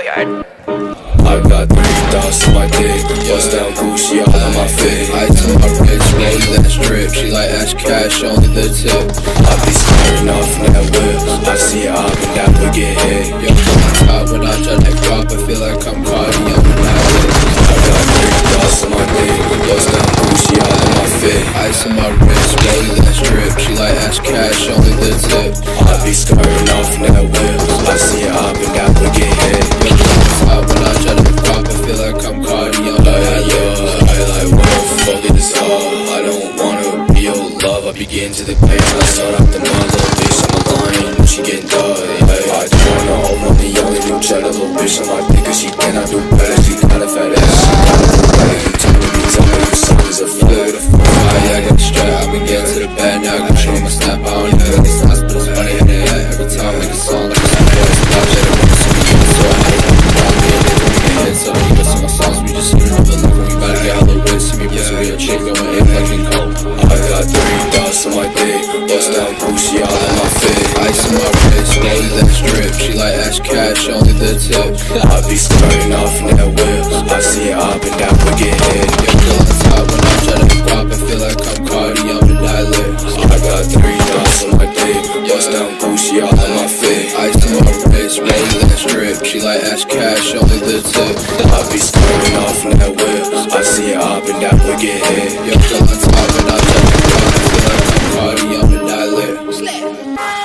yard. I got 3 thoughts on my dick, bust down Gucci all on my fit. Ice on my wrist, rolling that strip. She like Ash Cash, only the tip. I be squaring off in that whip. I see it up and that would get hit. Yo, on my top when I try to drop, I feel like I'm Cardi on the mallet. I got 3 thoughts on my dick, bust down Gucci all on my fit. Ice on my wrist, rolling that strip. She like Ash Cash, only the tip. I be squaring off in that whip. I see it up and that would get hit. Yo, on my top when I try to drop, I feel like I'm Cardi on the mallet. I like what the fuck is this all? I don't wanna be your love. I begin to the pain. I start out the mud, little bitch on the line when she getting done. I don't wanna hold on the young and new jet. A little bitch on my dick cause she cannot do better. She kinda fat ass, she kinda do better. You tell me these up, your son is a flirt. I got the strap, I been getting to the bed. Now I can show my snap, I don't even these hospitals funny in the head. Every time I make a song like this, I watch it, I want to see me get so I hate it. So you listen to my songs, we just hear another look. We bout to get all the rich, see me pussy with a chick going in like in cold. I got 3 thoughts on my dick, bust down Gucci all on my fit. Ice on my wrist, rolling that strip. She like Ash Cash, only the tip. I be squaring off in that whip. I see it up and that would get hit. Yo, on the top when I try to drop, I feel like I'm Cardi on the dialer. I got 3 thoughts on my dick, bust down Gucci all on my fit. Ice on my wrist, rolling that strip. She like Ash Cash, only the tip. I be squaring off in that whip. I see it up and that would get hit. Yo, on the top when I try to drop, I feel like I'm Cardi on the dialer.